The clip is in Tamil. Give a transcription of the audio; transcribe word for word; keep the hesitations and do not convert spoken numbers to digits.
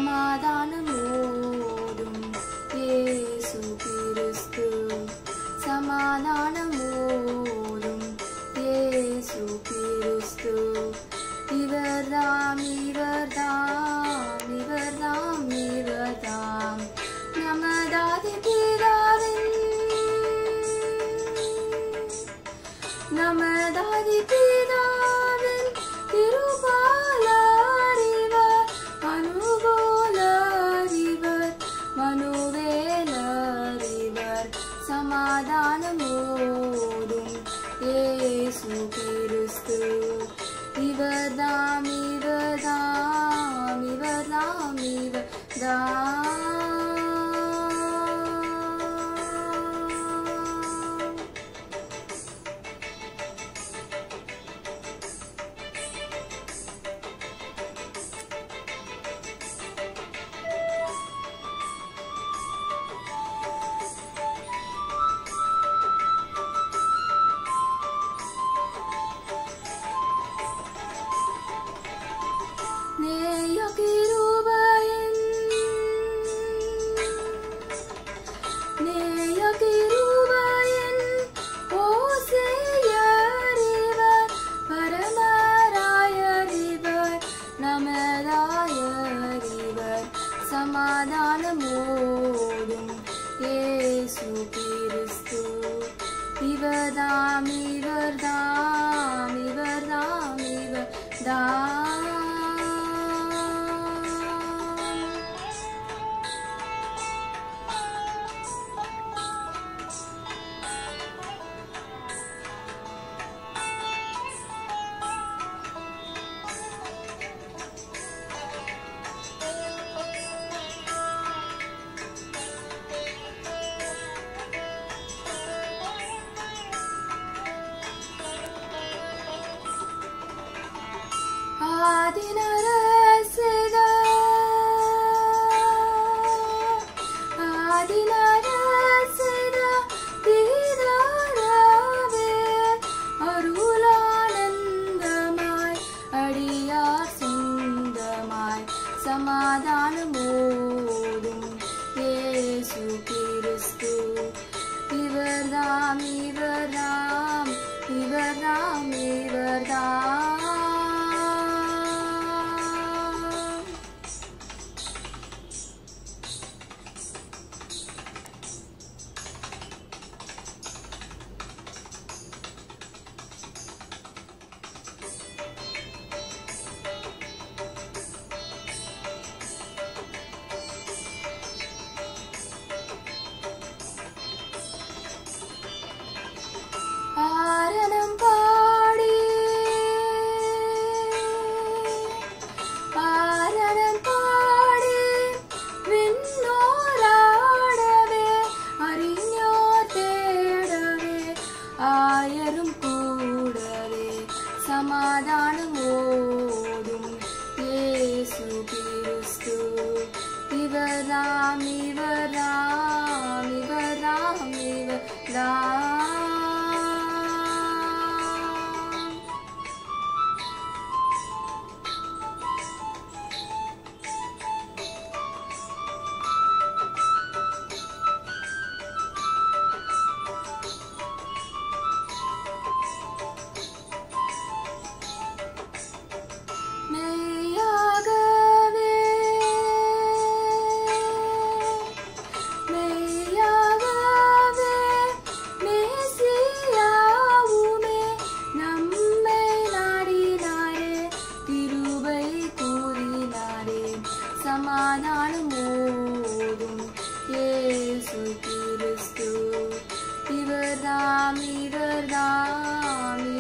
சமாதானமோடும் இயேசு கிறிஸ்து சமாதானமோடும் இயேசு கிறிஸ்து இவர்தாம் இவர்தாம் இவர்தாம் இவர்தாம் நமதாதி பிதாவின் நமதாதி பிதாவின் திருபாலறிவர் மனுபோலறிவர் மனுவேலறிவர் சமாதானமோடும் இயேசு கிறிஸ்து இவர்தாம் இவர்தாம் இவர்தாம் இவர்தாம் நேயகிருபையின் நேயகிருபையின் ஓசையறிவர் பரமராயறிவர் நமதாயறிவர் சமாதானமோடும் இயேசு கிறிஸ்து இவர்தாம் இவர்தாம் இவர்தாம் இவர்தாம் ஆதிநரசித ஆதிநரசித தீரரவே அருளானந்தமாய் அடியார் சொந்தமாய் சமாதானமோடும் இயேசு கிறிஸ்து இவர்தாம் இவர்தாம் இவர்தாம் இவர்தாம் ஆரணம் பாடி ஆரணம் பாடி விண்ணோராடவே அறிஞர் தேடவே ஆயரும் கூடவே சமாதானமோடும் இயேசு கிறிஸ்து இவர்தாம் இவர்தாம் இவர்தாம் இவர்தாம் மெய்யாகவே மெய்யாகவே மேசியாவுமே நம்மை நாடினாரே கிருபை கூறினாரே சமாதானமோடும் இயேசு கிறிஸ்து இவர்தாம் இவர்தாம்